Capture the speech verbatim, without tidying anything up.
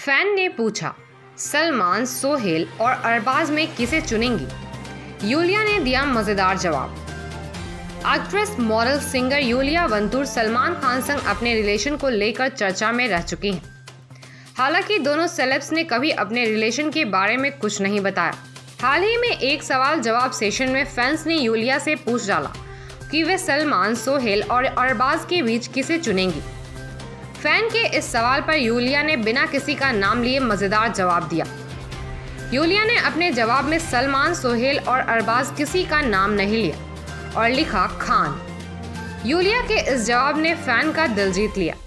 Fan ने पूछा, सलमान, सोहेल और अरबाज में किसे चुनेंगी? यूलिया ने दिया मजेदार जवाब। Actress, model, singer Yulia Vantur Salman Khan संग अपने रिलेशन को लेकर चर्चा में रह चुकी हैं। हालांकि दोनों सेलेब्स ने कभी अपने रिलेशन के बारे में कुछ नहीं बताया। हाल ही में एक सवाल जवाब सेशन में फैंस ने यूलिया से पूछ डाला कि वे सलमान, सोहेल और अरबाज के बीच किसे चुनेंगी। फैन के इस सवाल पर यूलिया ने बिना किसी का नाम लिए मजेदार जवाब दिया। यूलिया ने अपने जवाब में सलमान, सोहेल और अरबाज किसी का नाम नहीं लिया और लिखा खान। यूलिया के इस जवाब ने फैन का दिल जीत लिया।